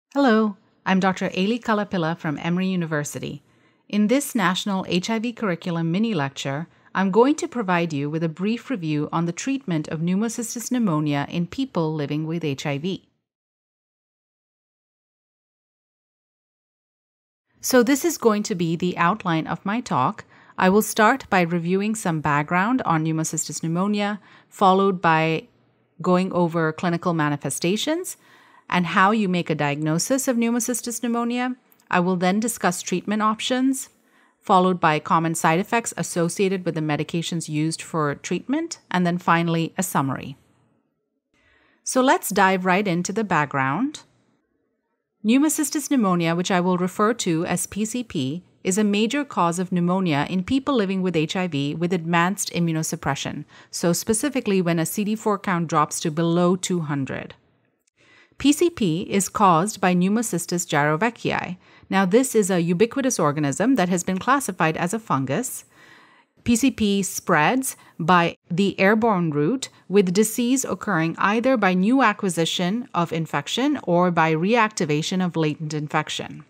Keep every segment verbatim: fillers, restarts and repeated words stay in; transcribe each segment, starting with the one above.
Hello, I'm Doctor Aley Kalapila from Emory University. In this National H I V Curriculum mini-lecture, I'm going to provide you with a brief review on the treatment of Pneumocystis pneumonia in people living with H I V. So this is going to be the outline of my talk. I will start by reviewing some background on Pneumocystis pneumonia, followed by going over clinical manifestations and how you make a diagnosis of Pneumocystis pneumonia. I will then discuss treatment options, followed by common side effects associated with the medications used for treatment, and then finally a summary. So let's dive right into the background. Pneumocystis pneumonia, which I will refer to as P C P, is a major cause of pneumonia in people living with H I V with advanced immunosuppression, so specifically when a C D four count drops to below two hundred. P C P is caused by Pneumocystis jirovecii. Now, this is a ubiquitous organism that has been classified as a fungus. P C P spreads by the airborne route, with disease occurring either by new acquisition of infection or by reactivation of latent infection.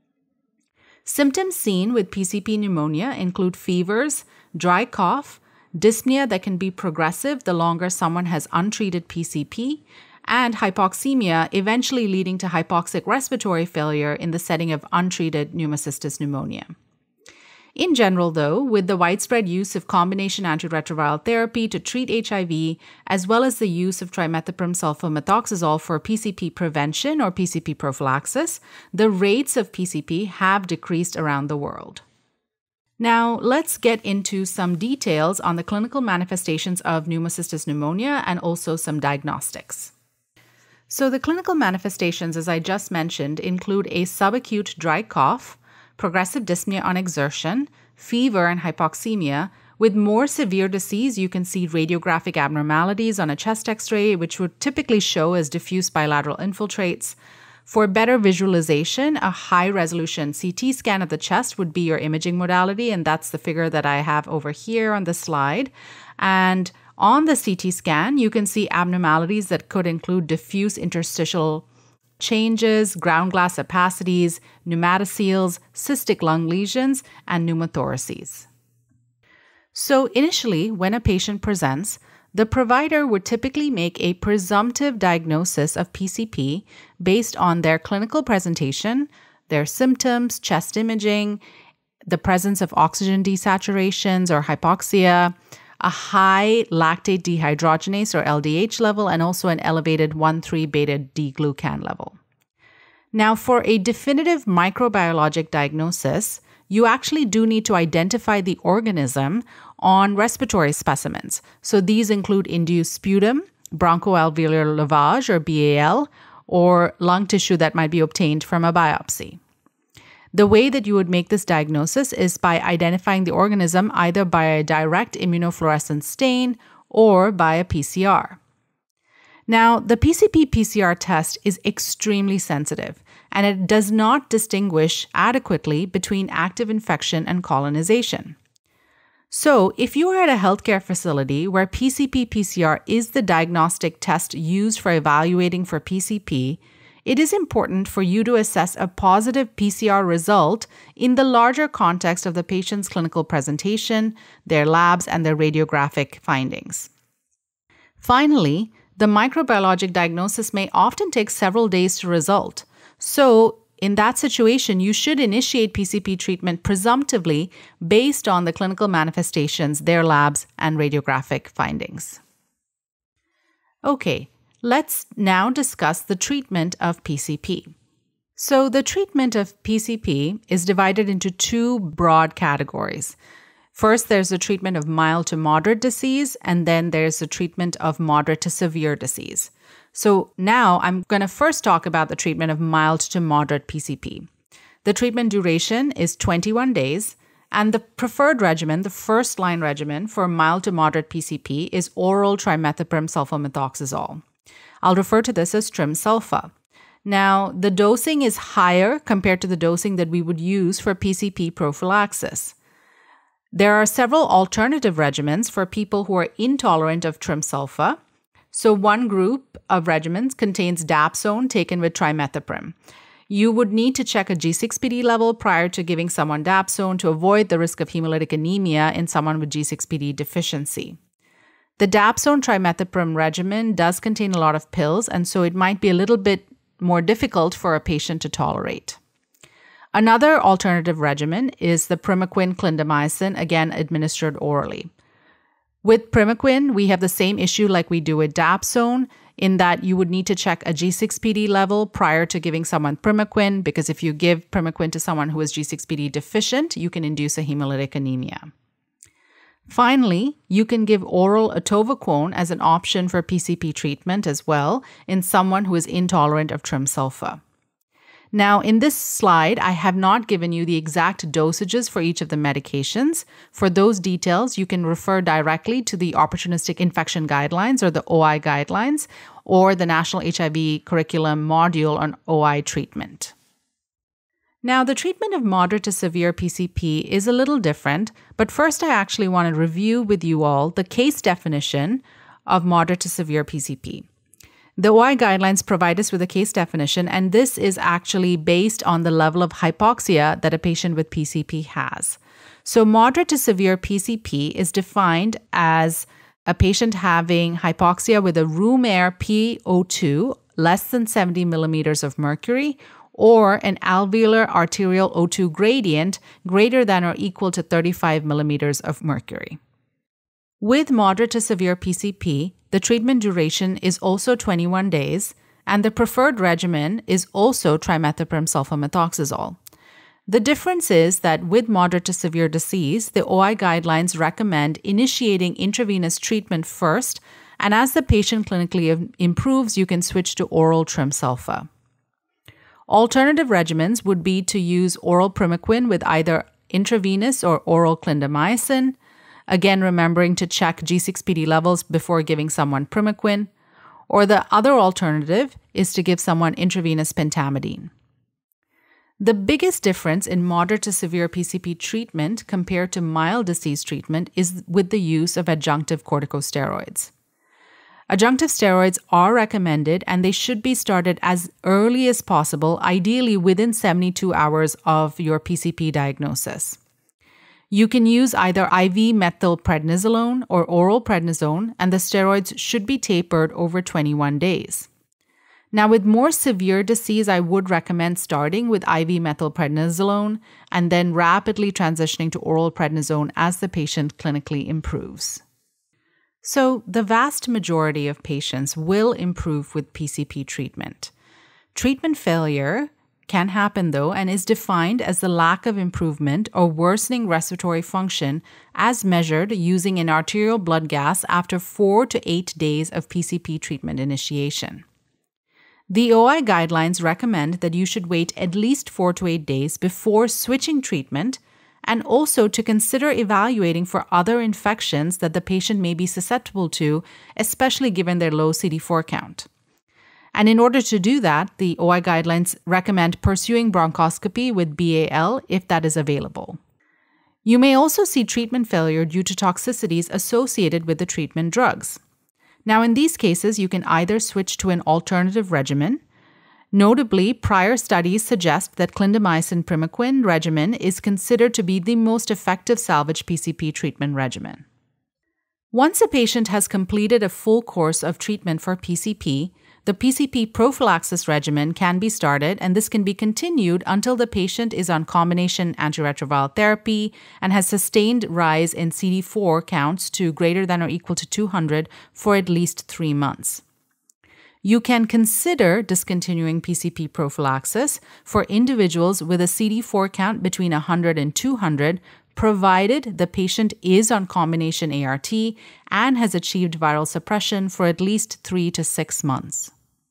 Symptoms seen with P C P pneumonia include fevers, dry cough, dyspnea that can be progressive the longer someone has untreated P C P, and hypoxemia, eventually leading to hypoxic respiratory failure in the setting of untreated pneumocystis pneumonia. In general, though, with the widespread use of combination antiretroviral therapy to treat H I V, as well as the use of trimethoprim sulfamethoxazole for P C P prevention or P C P prophylaxis, the rates of P C P have decreased around the world. Now, let's get into some details on the clinical manifestations of pneumocystis pneumonia and also some diagnostics. So the clinical manifestations, as I just mentioned, include a subacute dry cough, progressive dyspnea on exertion, fever, and hypoxemia. With more severe disease, you can see radiographic abnormalities on a chest X-ray, which would typically show as diffuse bilateral infiltrates. For better visualization, a high-resolution C T scan of the chest would be your imaging modality, and that's the figure that I have over here on the slide. And on the C T scan, you can see abnormalities that could include diffuse interstitial changes, ground glass opacities, pneumatoceles, cystic lung lesions, and pneumothoraces. So initially, when a patient presents, the provider would typically make a presumptive diagnosis of P C P based on their clinical presentation, their symptoms, chest imaging, the presence of oxygen desaturations or hypoxia, a high lactate dehydrogenase or L D H level, and also an elevated one three beta D glucan level. Now, for a definitive microbiologic diagnosis, you actually do need to identify the organism on respiratory specimens. So these include induced sputum, bronchoalveolar lavage or B A L, or lung tissue that might be obtained from a biopsy. The way that you would make this diagnosis is by identifying the organism either by a direct immunofluorescence stain or by a P C R. Now, the P C P P C R test is extremely sensitive, and it does not distinguish adequately between active infection and colonization. So, if you are at a healthcare facility where P C P P C R is the diagnostic test used for evaluating for P C P, it is important for you to assess a positive P C R result in the larger context of the patient's clinical presentation, their labs, and their radiographic findings. Finally, the microbiologic diagnosis may often take several days to result. So, in that situation, you should initiate P C P treatment presumptively based on the clinical manifestations, their labs, and radiographic findings. Okay. Let's now discuss the treatment of P C P. So the treatment of P C P is divided into two broad categories. First, there's the treatment of mild to moderate disease, and then there's the treatment of moderate to severe disease. So now I'm going to first talk about the treatment of mild to moderate P C P. The treatment duration is twenty-one days, and the preferred regimen, the first-line regimen for mild to moderate P C P is oral trimethoprim sulfamethoxazole. I'll refer to this as Trim-Sulfa. Now, the dosing is higher compared to the dosing that we would use for P C P prophylaxis. There are several alternative regimens for people who are intolerant of Trim-Sulfa. So one group of regimens contains dapsone taken with trimethoprim. You would need to check a G six P D level prior to giving someone dapsone to avoid the risk of hemolytic anemia in someone with G six P D deficiency. The dapsone trimethoprim regimen does contain a lot of pills, and so it might be a little bit more difficult for a patient to tolerate. Another alternative regimen is the primaquine clindamycin, again administered orally. With primaquine, we have the same issue like we do with dapsone, in that you would need to check a G six P D level prior to giving someone primaquine, because if you give primaquine to someone who is G six P D deficient, you can induce a hemolytic anemia. Finally, you can give oral atovaquone as an option for P C P treatment as well in someone who is intolerant of trimsulfa. Now, in this slide, I have not given you the exact dosages for each of the medications. For those details, you can refer directly to the Opportunistic Infection Guidelines, or the O I guidelines, or the National H I V Curriculum module on O I treatment. Now, the treatment of moderate to severe P C P is a little different, but first I actually want to review with you all the case definition of moderate to severe P C P. The O I guidelines provide us with a case definition, and this is actually based on the level of hypoxia that a patient with P C P has. So moderate to severe P C P is defined as a patient having hypoxia with a room air P O two less than seventy millimeters of mercury, or an alveolar arterial O two gradient greater than or equal to thirty-five millimeters of mercury. With moderate to severe P C P, the treatment duration is also twenty-one days, and the preferred regimen is also trimethoprim sulfamethoxazole. The difference is that with moderate to severe disease, the O I guidelines recommend initiating intravenous treatment first, and as the patient clinically improves, you can switch to oral trimsulfa. Alternative regimens would be to use oral primaquine with either intravenous or oral clindamycin, again remembering to check G six P D levels before giving someone primaquine, or the other alternative is to give someone intravenous pentamidine. The biggest difference in moderate to severe P C P treatment compared to mild disease treatment is with the use of adjunctive corticosteroids. Adjunctive steroids are recommended, and they should be started as early as possible, ideally within seventy-two hours of your P C P diagnosis. You can use either I V methylprednisolone or oral prednisone, and the steroids should be tapered over twenty-one days. Now, with more severe disease, I would recommend starting with I V methylprednisolone and then rapidly transitioning to oral prednisone as the patient clinically improves. So, the vast majority of patients will improve with P C P treatment. Treatment failure can happen, though, and is defined as the lack of improvement or worsening respiratory function as measured using an arterial blood gas after four to eight days of P C P treatment initiation. The O I guidelines recommend that you should wait at least four to eight days before switching treatment, and also to consider evaluating for other infections that the patient may be susceptible to, especially given their low C D four count. And in order to do that, the O I guidelines recommend pursuing bronchoscopy with B A L if that is available. You may also see treatment failure due to toxicities associated with the treatment drugs. Now, in these cases, you can either switch to an alternative regimen. Notably, prior studies suggest that clindamycin primaquine regimen is considered to be the most effective salvage P C P treatment regimen. Once a patient has completed a full course of treatment for P C P, the P C P prophylaxis regimen can be started, and this can be continued until the patient is on combination antiretroviral therapy and has sustained rise in C D four counts to greater than or equal to two hundred for at least three months. You can consider discontinuing P C P prophylaxis for individuals with a C D four count between one hundred and two hundred, provided the patient is on combination A R T and has achieved viral suppression for at least three to six months.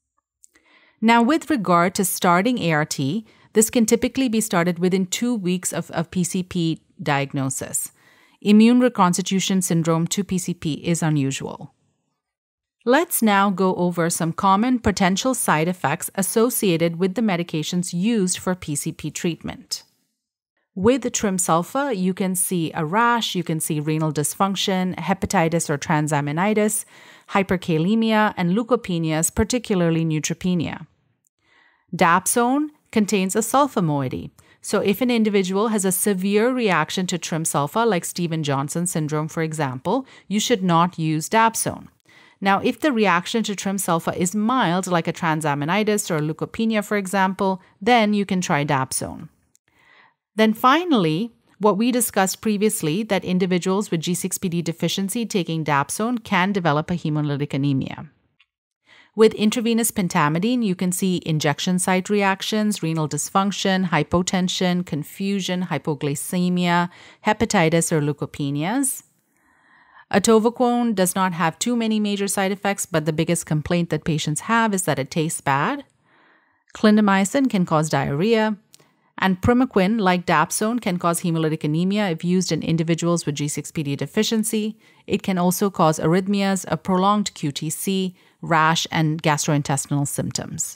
Now, with regard to starting A R T, this can typically be started within two weeks of, of P C P diagnosis. Immune reconstitution syndrome to P C P is unusual. Let's now go over some common potential side effects associated with the medications used for P C P treatment. With trimsulfa, you can see a rash, you can see renal dysfunction, hepatitis or transaminitis, hyperkalemia, and leukopenias, particularly neutropenia. Dapsone contains a sulfa moiety. So if an individual has a severe reaction to trim-sulfa, like Stevens-Johnson syndrome, for example, you should not use dapsone. Now, if the reaction to trim-sulfa is mild, like a transaminitis or leukopenia, for example, then you can try dapsone. Then finally, what we discussed previously, that individuals with G six P D deficiency taking dapsone can develop a hemolytic anemia. With intravenous pentamidine, you can see injection site reactions, renal dysfunction, hypotension, confusion, hypoglycemia, hepatitis, or leukopenias. Atovaquone does not have too many major side effects, but the biggest complaint that patients have is that it tastes bad. Clindamycin can cause diarrhea. And primaquine, like dapsone, can cause hemolytic anemia if used in individuals with G six P D deficiency. It can also cause arrhythmias, a prolonged Q T C, rash, and gastrointestinal symptoms.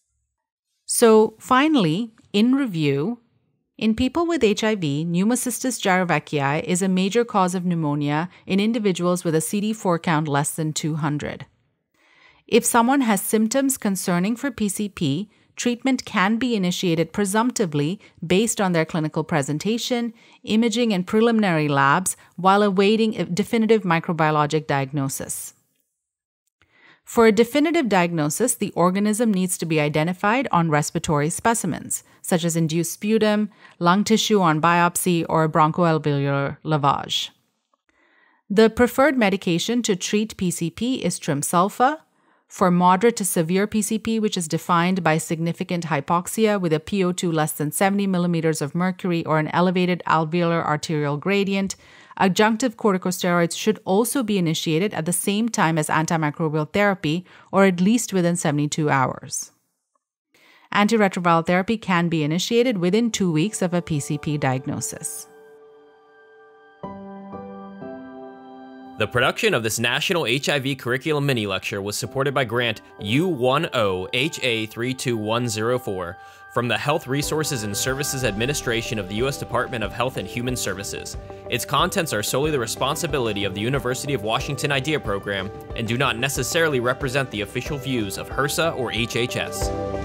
So finally, in review, in people with H I V, Pneumocystis jirovecii is a major cause of pneumonia in individuals with a C D four count less than two hundred. If someone has symptoms concerning for P C P, treatment can be initiated presumptively based on their clinical presentation, imaging, and preliminary labs while awaiting a definitive microbiologic diagnosis. For a definitive diagnosis, the organism needs to be identified on respiratory specimens, such as induced sputum, lung tissue on biopsy, or bronchoalveolar lavage. The preferred medication to treat P C P is trim-sulfa. For moderate to severe P C P, which is defined by significant hypoxia with a P O two less than seventy millimeters of mercury or an elevated alveolar arterial gradient, adjunctive corticosteroids should also be initiated at the same time as antimicrobial therapy, or at least within seventy-two hours. Antiretroviral therapy can be initiated within two weeks of a P C P diagnosis. The production of this National H I V Curriculum Mini-Lecture was supported by grant U ten H A three two one zero four from the Health Resources and Services Administration of the U S Department of Health and Human Services. Its contents are solely the responsibility of the University of Washington IDEA Program and do not necessarily represent the official views of HRSA or H H S.